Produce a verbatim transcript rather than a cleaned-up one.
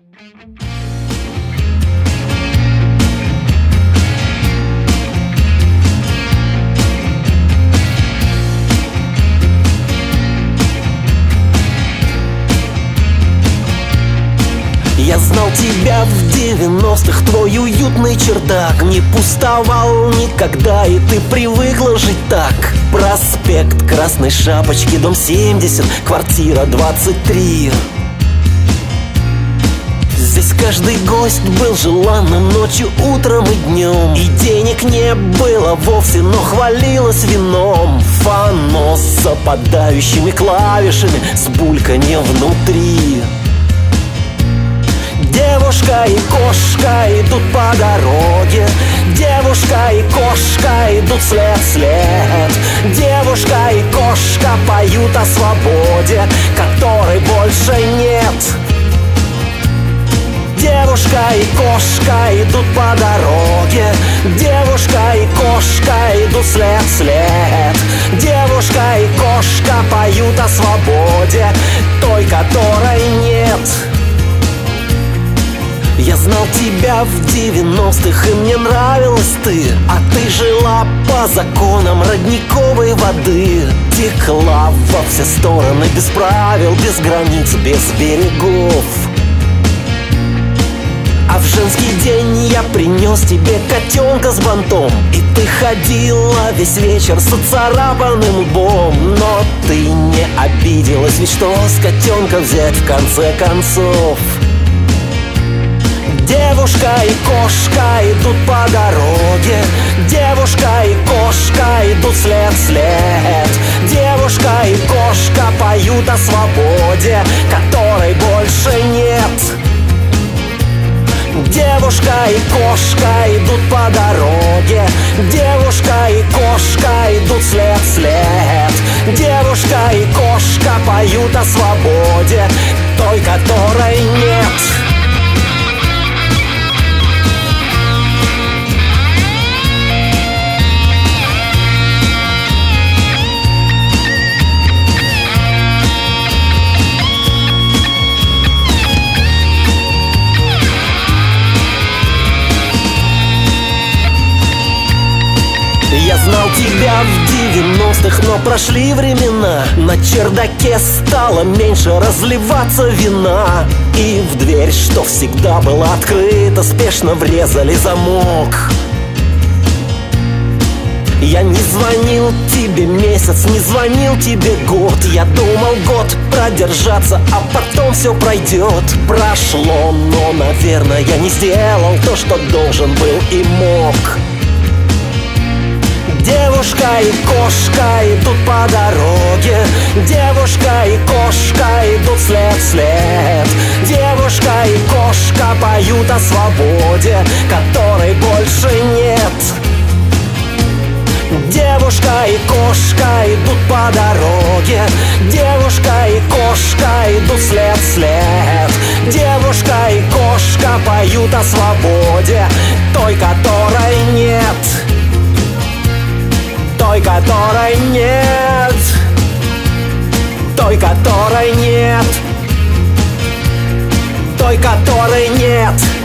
Я знал тебя в девяностых, твой уютный чердак не пустовал никогда, и ты привыкла жить так. Проспект Красной Шапочки, дом семьдесят, квартира двадцать три. Здесь каждый гость был желанным ночью, утром и днем, и денег не было вовсе, но хвалилось вином. Фанос с западающими клавишами, с бульканьем внутри. Девушка и кошка идут по дороге, девушка и кошка идут след в след. Девушка и кошка поют о свободе, которой больше нет. Девушка и кошка идут по дороге, девушка и кошка идут след в след. Девушка и кошка поют о свободе, той, которой нет. Я знал тебя в девяностых, и мне нравилась ты, а ты жила по законам родниковой воды. Текла во все стороны, без правил, без границ, без берегов. А в женский день я принес тебе котенка с бантом, и ты ходила весь вечер с оцарапанным лбом. Но ты не обиделась, ведь что с котенка взять в конце концов? Девушка и кошка идут по дороге, девушка и кошка идут след в след. Девушка и кошка поют о свободе, которой больше нет. Девушка и кошка идут по дороге, девушка и кошка идут след в след. Девушка и кошка поют о свободе, той, которой нет. Я знал тебя в девяностых, но прошли времена. На чердаке стало меньше разливаться вина, и в дверь, что всегда была открыта, спешно врезали замок. Я не звонил тебе месяц, не звонил тебе год. Я думал год продержаться, а потом все пройдет. Прошло, но, наверное, я не сделал то, что должен был и мог. Девушка и кошка идут по дороге, девушка и кошка идут след в след. Девушка и кошка поют о свободе, которой больше нет. Девушка и кошка идут по дороге, девушка и кошка идут след в след. Девушка и кошка поют о свободе, той, которой нет. Той, которой нет. Той, которой нет. Той, которой нет.